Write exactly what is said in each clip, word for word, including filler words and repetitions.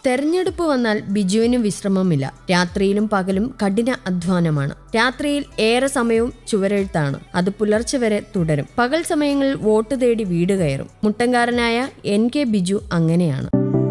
തെരഞ്ഞെടുപ്പ് വന്നാൽ ബിജുവിന് വിശ്രമമില്ല. രാത്രിയിലും പകലും കഠിന അധ്വാനമാണ്. രാത്രിയിൽ ഏറെ സമയവും ചുവരെഴുത്താണ്. അത് പുലർച്ചെ വരെ തുടരും. പകൽ സമയങ്ങളിൽ വോട്ട് തേടി വീട് കയറും. മുട്ടങ്കാരനായ എൻ കെ ബിജു അങ്ങനെയാണ്.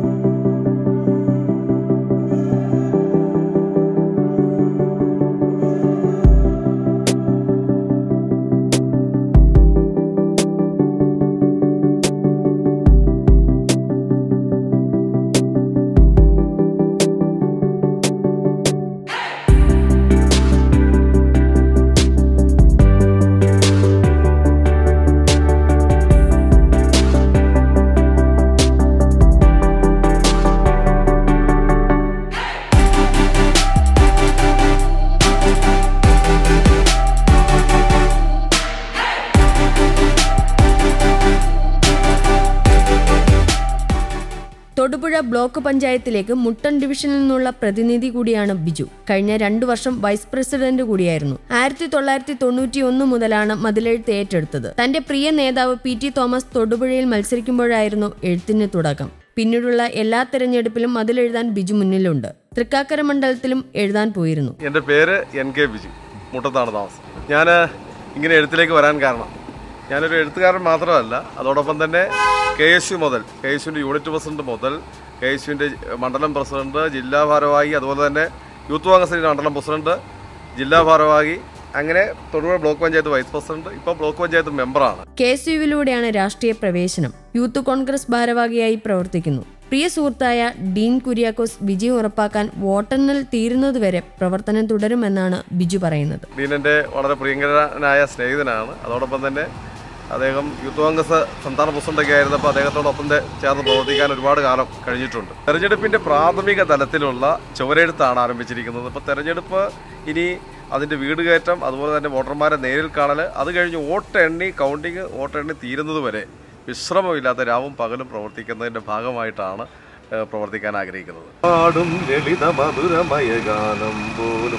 തൊടുപുഴ ബ്ലോക്ക് പഞ്ചായത്തിലേക്ക് മുട്ടൻ ഡിവിഷനിൽ നിന്നുള്ള പ്രതിനിധി കൂടിയാണ് ബിജു. കഴിഞ്ഞ രണ്ടു വർഷം വൈസ് പ്രസിഡന്റ് കൂടിയായിരുന്നു. ആയിരത്തി തൊള്ളായിരത്തി തൊണ്ണൂറ്റി ഒന്ന് മുതലാണ് മതിലെഴുത്ത് ഏറ്റെടുത്തത്. തന്റെ പ്രിയ നേതാവ് പി ടി തോമസ് തൊടുപുഴയിൽ മത്സരിക്കുമ്പോഴായിരുന്നു എഴുത്തിന് തുടക്കം. പിന്നീടുള്ള എല്ലാ തെരഞ്ഞെടുപ്പിലും മതിലെഴുതാൻ ബിജു മുന്നിലുണ്ട്. തൃക്കാക്കര മണ്ഡലത്തിലും എഴുതാൻ പോയിരുന്നു. എന്റെ പേര് എൻ കെ ബിജു, മുട്ടത്താണ് താമസം. ഞാൻ ഇങ്ങനെ എഴുത്തിലേക്ക് വരാൻ കാരണം ഞാനൊരു എഴുത്തുകാരൻ മാത്രമല്ല, അതോടൊപ്പം തന്നെ കെ എസ് യു മുതൽ കെ എസ് യുവിൻ്റെ യൂണിറ്റ് പ്രസിഡന്റ് മുതൽ കെ എസ് യുവിൻ്റെ മണ്ഡലം പ്രസിഡന്റ്, ജില്ലാ ഭാരവാഹി, അതുപോലെ തന്നെ യൂത്ത് കോൺഗ്രസിൻ്റെ മണ്ഡലം പ്രസിഡന്റ്, ജില്ലാ ഭാരവാഹി, അങ്ങനെ Thodupuzha block panchayat vice president, ഇപ്പോൾ ബ്ലോക്ക് പഞ്ചായത്ത് മെമ്പറാണ്. കെ എസ് യുവിലൂടെയാണ് രാഷ്ട്രീയ പ്രവേശനം. യൂത്ത് കോൺഗ്രസ് ഭാരവാഹിയായി പ്രവർത്തിക്കുന്നു. പ്രിയ സുഹൃത്തായ ഡീൻ കുര്യാക്കോസ് വിജയം ഉറപ്പാക്കാൻ വോട്ടെണ്ണൽ തീരുന്നതുവരെ പ്രവർത്തനം തുടരുമെന്നാണ് ബിജു പറയുന്നത്. ഡീനന്റെ വളരെ പ്രിയങ്കരനായ സ്നേഹിതനാണ്. അതോടൊപ്പം തന്നെ അദ്ദേഹം യൂത്ത് കോൺഗ്രസ് സംസ്ഥാന പ്രസിഡന്റൊക്കെ ആയിരുന്നപ്പോൾ അദ്ദേഹത്തോടൊപ്പം ചേർന്ന് പ്രവർത്തിക്കാൻ ഒരുപാട് കാലം കഴിഞ്ഞിട്ടുണ്ട്. തെരഞ്ഞെടുപ്പിന്റെ പ്രാഥമിക തലത്തിലുള്ള ചുവരെഴുത്താണ് ആരംഭിച്ചിരിക്കുന്നത്. ഇപ്പോൾ തെരഞ്ഞെടുപ്പ് ഇനി അതിൻ്റെ വീട് കയറ്റം, അതുപോലെ തന്നെ വോട്ടർമാരെ നേരിൽ കാണൽ, അത് കഴിഞ്ഞ് വോട്ട് എണ്ണി കൗണ്ടിങ് വോട്ട് എണ്ണി തീരുന്നത് വരെ വിശ്രമമില്ലാത്ത രാവും പകലും പ്രവർത്തിക്കുന്നതിൻ്റെ ഭാഗമായിട്ടാണ് പ്രവർത്തിക്കാൻ ആഗ്രഹിക്കുന്നത്. പാടും ലളിത മധുരമയ ഗാനം പോലും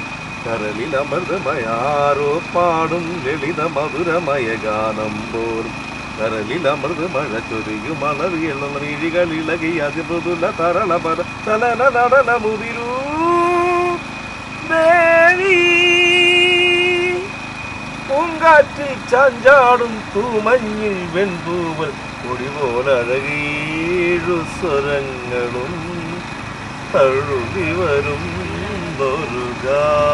കരളിലമൃതമയാരോ പാടും ലളിത മധുരമയ ഗാനം പോലും കരളിലമൃത മഴ ചൊരിയും മണവികളിളകിയ മൃദുല തരള പര ചലന നടന മുതിരൂ ദേവി പൂങ്കാറ്റിൽ ചാഞ്ചാടും തൂമഞ്ഞിൽ വെൺപൂവൽ കൊടി പോലഴകീഴു സ്വരങ്ങളും തഴുകി വരും ഒരു